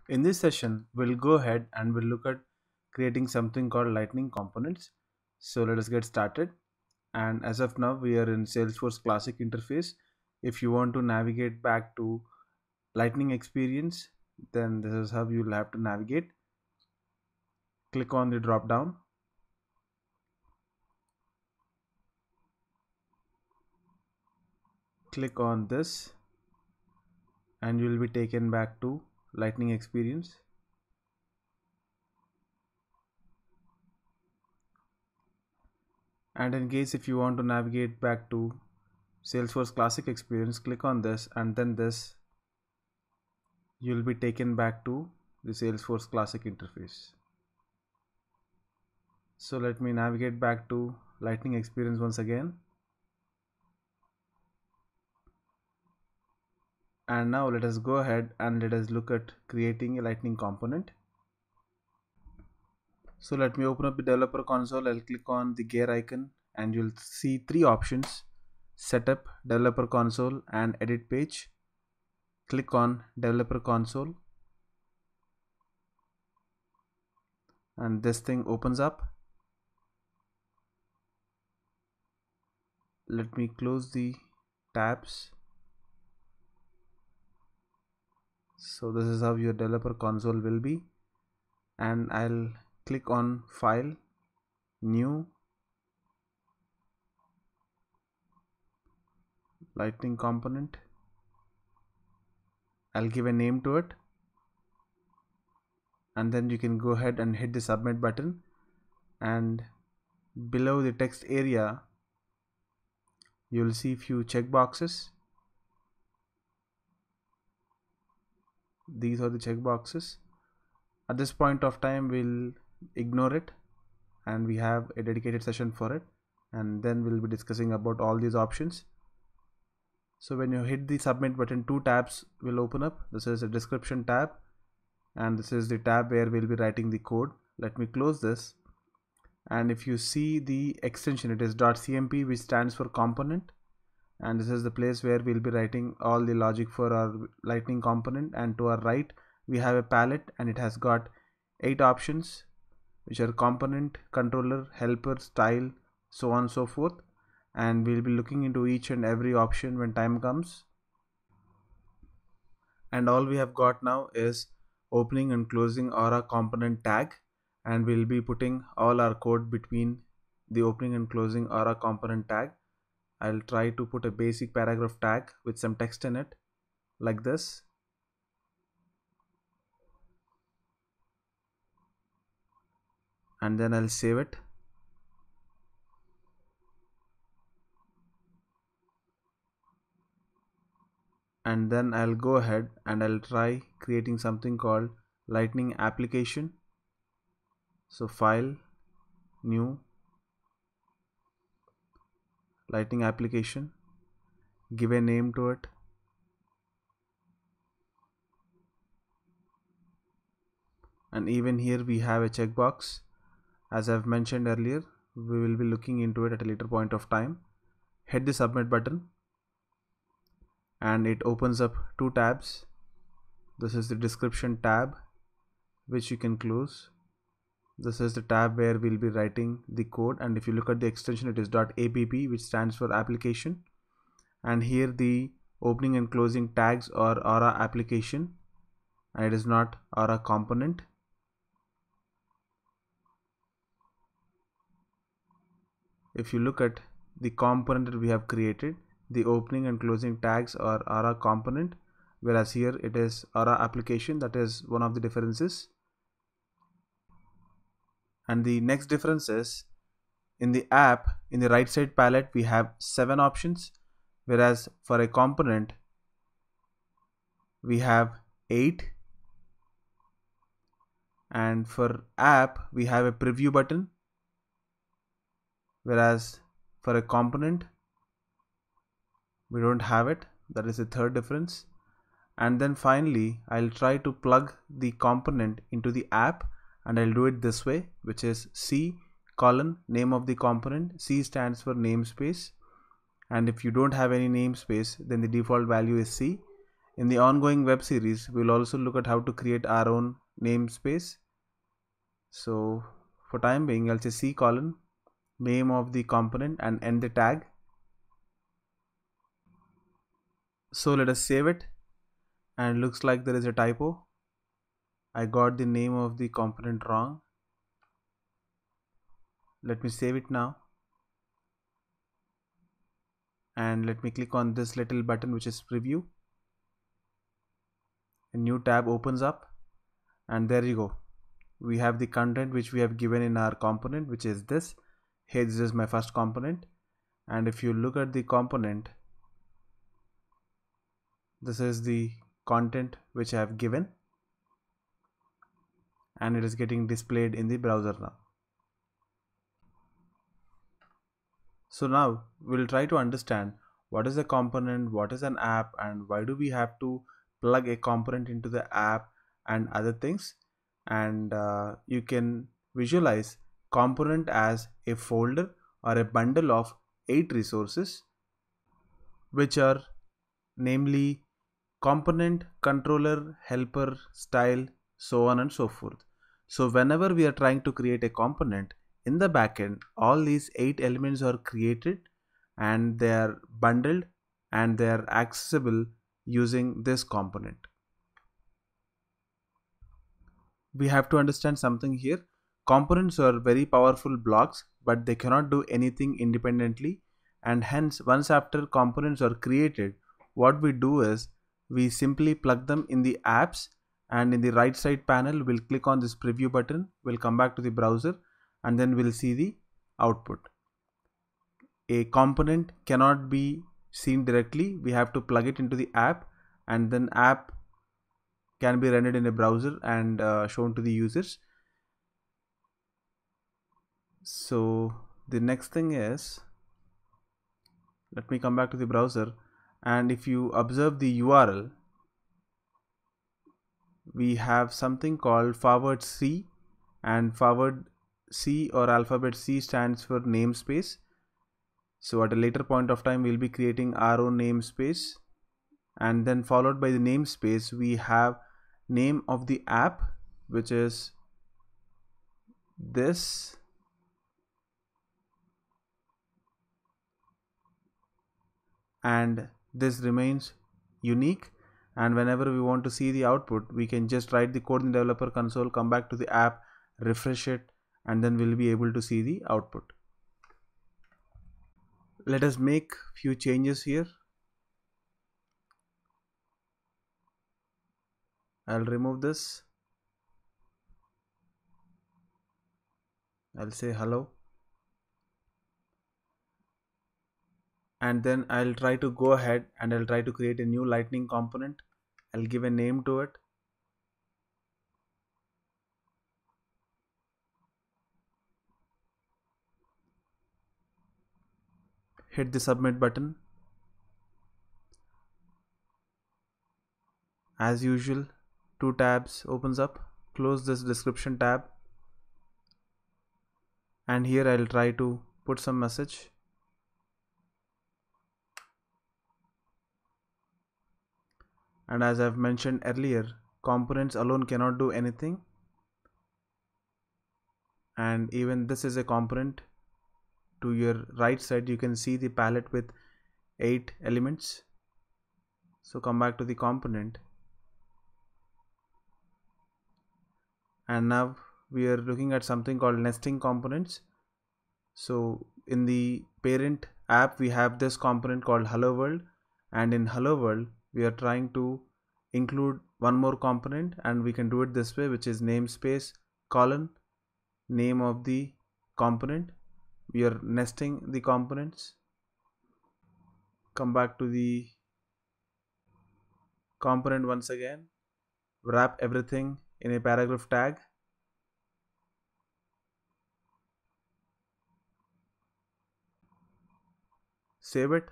In this session, we'll go ahead and we'll look at creating something called lightning components. So let us get started. And as of now, we are in Salesforce Classic interface. If you want to navigate back to lightning experience, then this is how you'll have to navigate. Click on the drop down. Click on this and you will be taken back to lightning experience. And in case if you want to navigate back to Salesforce Classic experience, click on this and then this, you'll be taken back to the Salesforce Classic interface. So let me navigate back to lightning experience once again. And now let us go ahead and let us look at creating a lightning component. So let me open up the developer console. I'll click on the gear icon and you'll see three options: setup, developer console and edit page. Click on developer console and this thing opens up. Let me close the tabs. So this is how your developer console will be, and I'll click on file, new, lightning component. I'll give a name to it and then you can go ahead and hit the submit button, and below the text area you'll see few checkboxes. These are the checkboxes. At this point of time we'll ignore it and we have a dedicated session for it, and then we'll be discussing about all these options. So when you hit the submit button, two tabs will open up. This is a description tab and this is the tab where we'll be writing the code. Let me close this, and if you see the extension, it is .cmp, which stands for component, and this is the place where we'll be writing all the logic for our lightning component. And to our right we have a palette and it has got 8 options, which are component, controller, helper, style, so on and so forth, and we'll be looking into each and every option when time comes. And all we have got now is opening and closing aura component tag, and we'll be putting all our code between the opening and closing aura component tag. I'll try to put a basic paragraph tag with some text in it like this. And then I'll save it. And then I'll go ahead and I'll try creating something called lightning application. So file, new, lightning application, give a name to it, and even here we have a checkbox. As I've mentioned earlier, we will be looking into it at a later point of time. Hit the submit button and it opens up two tabs. This is the description tab, which you can close. This is the tab where we'll be writing the code, and if you look at the extension, it is .app, which stands for application, and here the opening and closing tags are aura application and it is not aura component. If you look at the component that we have created, the opening and closing tags are aura component, whereas here it is aura application. That is one of the differences. And the next difference is, in the app, in the right side palette we have 7 options, whereas for a component we have 8, and for app we have a preview button, whereas for a component we don't have it. That is the third difference. And then finally I'll try to plug the component into the app, and I'll do it this way, which is C colon name of the component. C stands for namespace, and if you don't have any namespace then the default value is C. In the ongoing web series, we'll also look at how to create our own namespace. So for time being, I'll say C colon name of the component and end the tag. So let us save it, and it looks like there is a typo. I got the name of the component wrong. Let me save it now, and let me click on this little button which is preview. A new tab opens up, and there you go. We have the content which we have given in our component, which is this. Hey, this is my first component, and if you look at the component, this is the content which I have given, and it is getting displayed in the browser now. So now we'll try to understand what is a component, what is an app, and why do we have to plug a component into the app and other things. And you can visualize component as a folder or a bundle of 8 resources, which are namely component, controller, helper, style, so on and so forth. So whenever we are trying to create a component in the backend, all these 8 elements are created and they are bundled and they are accessible using this component. We have to understand something here. Components are very powerful blocks, but they cannot do anything independently, and hence once after components are created, what we do is we simply plug them in the apps, and in the right side panel we'll click on this preview button, we'll come back to the browser, and then we'll see the output. A component cannot be seen directly, we have to plug it into the app, and then app can be rendered in a browser and shown to the users. So the next thing is, let me come back to the browser, and if you observe the URL, we have something called forward C, and forward C or alphabet C stands for namespace. So at a later point of time we'll be creating our own namespace, and then followed by the namespace we have name of the app, which is this, and this remains unique, and whenever we want to see the output we can just write the code in the developer console, come back to the app, refresh it, and then we'll be able to see the output. Let us make few changes here. I'll remove this. I'll say hello, and then I'll try to go ahead and I'll try to create a new lightning component. I'll give a name to it. Hit the submit button. As usual, 2 tabs opens up. Close this description tab, and here I'll try to put some message. And as I've mentioned earlier, components alone cannot do anything, and even this is a component. To your right side you can see the palette with 8 elements. So come back to the component, and now we are looking at something called nesting components. So in the parent app we have this component called hello world, and in hello world we are trying to include one more component, and we can do it this way, which is namespace colon name of the component. We are nesting the components. Come back to the component once again, wrap everything in a paragraph tag, save it,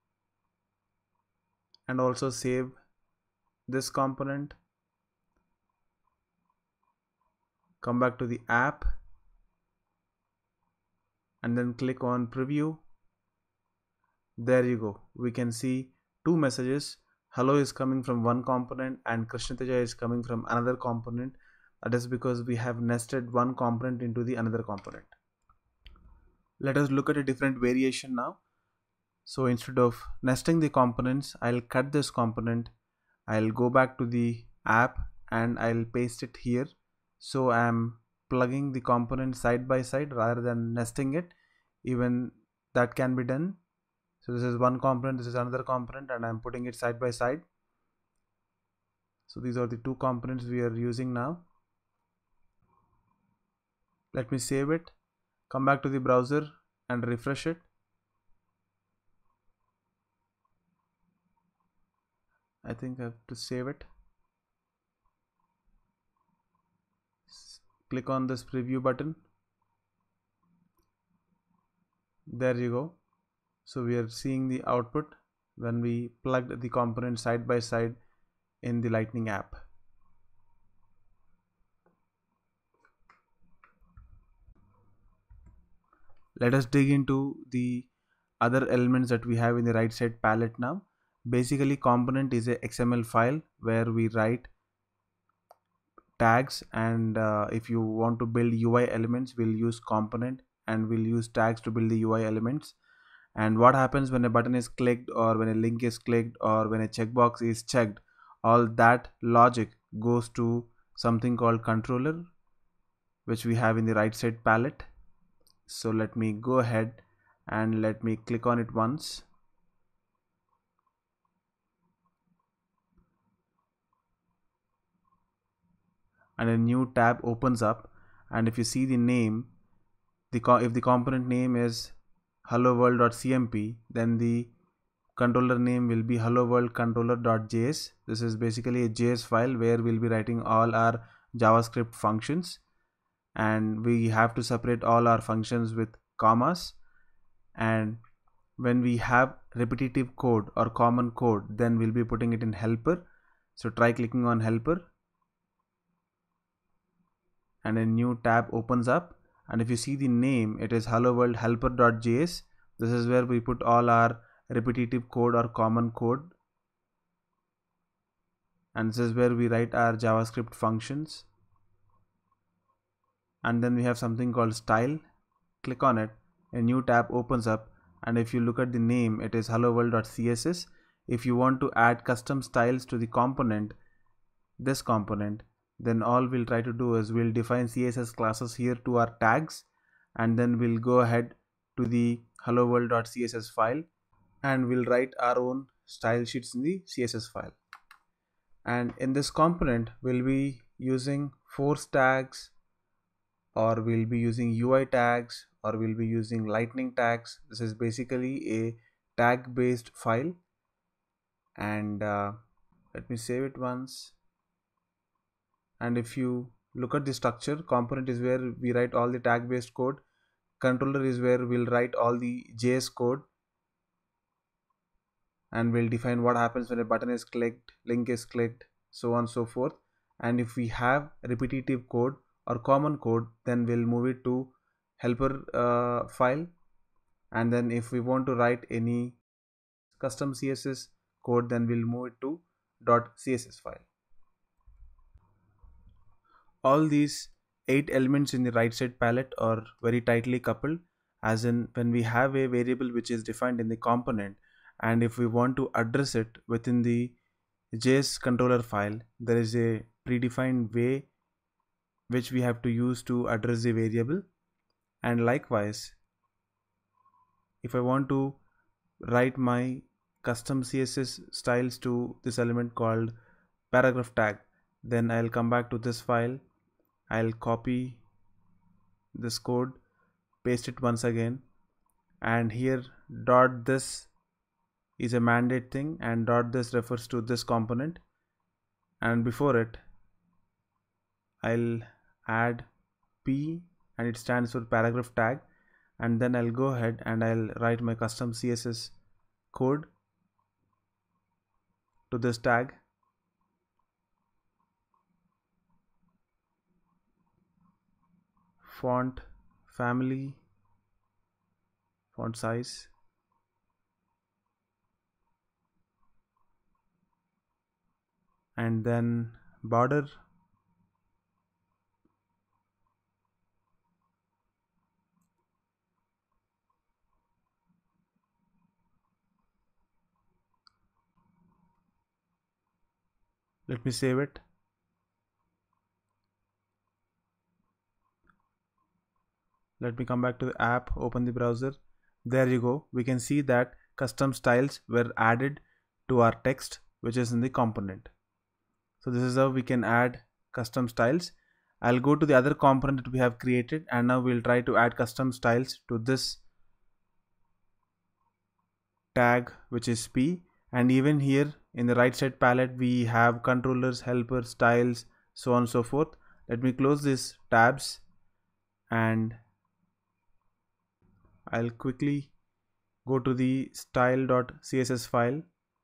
and also save this component. Come back to the app and then click on preview. There you go, we can see 2 messages. hello is coming from one component and Krishnateja is coming from another component. That is because we have nested one component into the another component. Let us look at a different variation now. So instead of nesting the components, I'll cut this component, I'll go back to the app and I'll paste it here. So I'm plugging the component side by side rather than nesting it. Even that can be done. So this is one component, this is another component, and I'm putting it side by side. So these are the two components we are using now. Let me save it, come back to the browser and refresh it. I think I have to save it. Click on this preview button. There you go. So we are seeing the output when we plugged the component side by side in the Lightning app. Let us dig into the other elements that we have in the right side palette now. Basically, component is a XML file where we write tags, and if you want to build UI elements, we'll use component and we'll use tags to build the UI elements. And what happens when a button is clicked, or when a link is clicked, or when a checkbox is checked, all that logic goes to something called controller, which we have in the right side palette. So let me go ahead and let me click on it once. And a new tab opens up, and if you see the name, if the component name is hello world.cmp, then the controller name will be hello world controller.js. This is basically a JS file where we'll be writing all our JavaScript functions, and we have to separate all our functions with commas. And when we have repetitive code or common code, then we'll be putting it in helper. So try clicking on helper and a new tab opens up, and if you see the name, it is hello world helper.js. This is where we put all our repetitive code or common code, and this is where we write our JavaScript functions. And then we have something called style. Click on it, a new tab opens up, and if you look at the name, it is hello world.css. If you want to add custom styles to the component, this component, then all we'll try to do is we'll define CSS classes here to our tags, and then we'll go ahead to the hello world.css file and we'll write our own style sheets in the CSS file. And in this component, we'll be using force tags, or we'll be using UI tags, or we'll be using lightning tags. This is basically a tag based file, and let me save it once. And if you look at the structure, component is where we write all the tag based code, controller is where we'll write all the JS code, and we'll define what happens when a button is clicked, link is clicked, so on and so forth. And if we have repetitive code or common code, then we'll move it to helper file. And then if we want to write any custom CSS code, then we'll move it to .css file. All these 8 elements in the right side palette are very tightly coupled, as in when we have a variable which is defined in the component, and if we want to address it within the JS controller file, there is a predefined way which we have to use to address the variable. And likewise, if I want to write my custom CSS styles to this element called paragraph tag, then I'll come back to this file, I'll copy this code, paste it once again, and here dot this is a mandate thing, and dot this refers to this component, and before it I'll add P, and it stands for paragraph tag, and then I'll go ahead and I'll write my custom CSS code to this tag. Font family, font size, and then border, let me save it. Let me come back to the app, open the browser. There you go. We can see that custom styles were added to our text, which is in the component. So this is how we can add custom styles. I'll go to the other component that we have created, and now we'll try to add custom styles to this tag, which is P. And even here in the right side palette, we have controllers, helpers, styles, so on and so forth. Let me close these tabs, and I'll quickly go to the style.css file,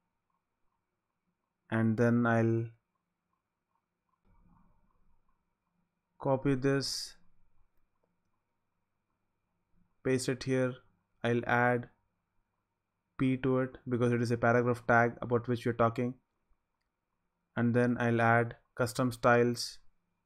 and then I'll copy this, paste it here. I'll add P to it because it is a paragraph tag about which we're talking, and then I'll add custom styles.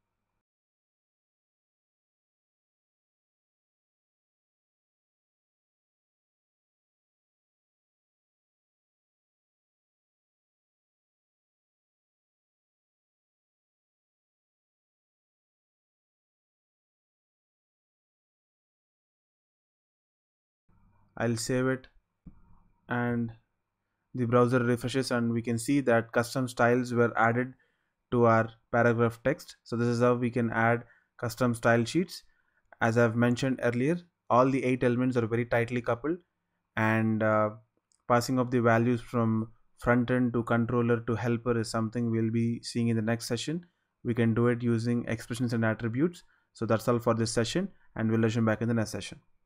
I'll save it, and the browser refreshes, and we can see that custom styles were added to our paragraph text. So this is how we can add custom style sheets. As I've mentioned earlier, all the 8 elements are very tightly coupled, and passing of the values from front end to controller to helper is something we'll be seeing in the next session. We can do it using expressions and attributes. So that's all for this session, and we'll resume back in the next session.